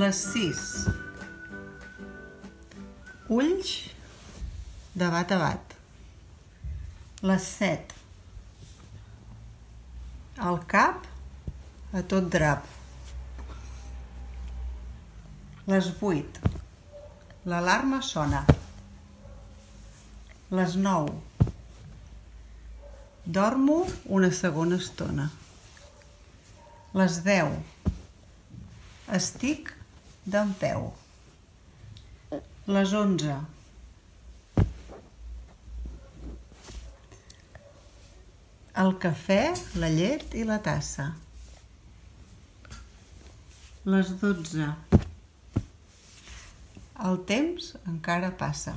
Les 6. Ulls de bat a bat. Les 7. El cap a tot drap. Les 8. L'alarma sona. Les 9. Dormo una segona estona. Les 10. Estic dempeus. Les 11. El cafè, la llet i la tassa. Les 12. El temps encara passa.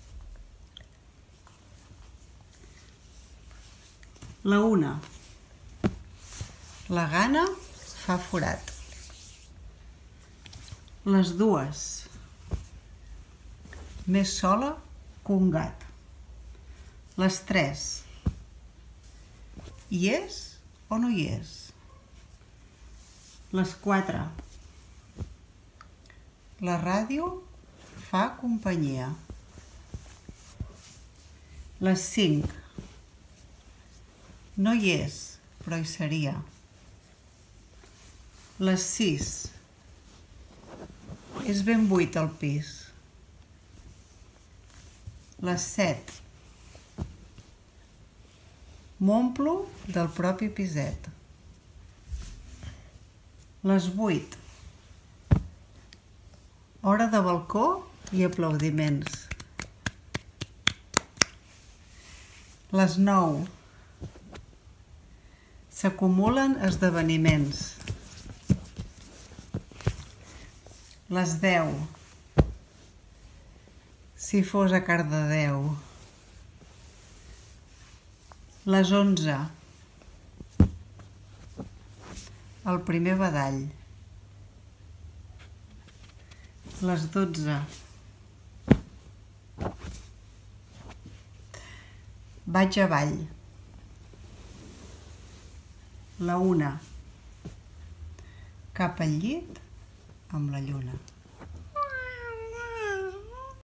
La 1. La gana fa forat. Les 2. Més sola que un gat. Les 3. Hi és o no hi és? Les 4. La ràdio fa companyia. Les 5. No hi és, però hi seria. Les 6. És ben buit el pis. Les 7. M'omplo del propi piset. Les 8. Hora de balcó i aplaudiments. Les 9. S'acumulen esdeveniments. Les 10. Si fos a Cardedeu. Les 11. El primer badall. Les 12. Vaig avall. La 1. Cap al llit amb la lluna.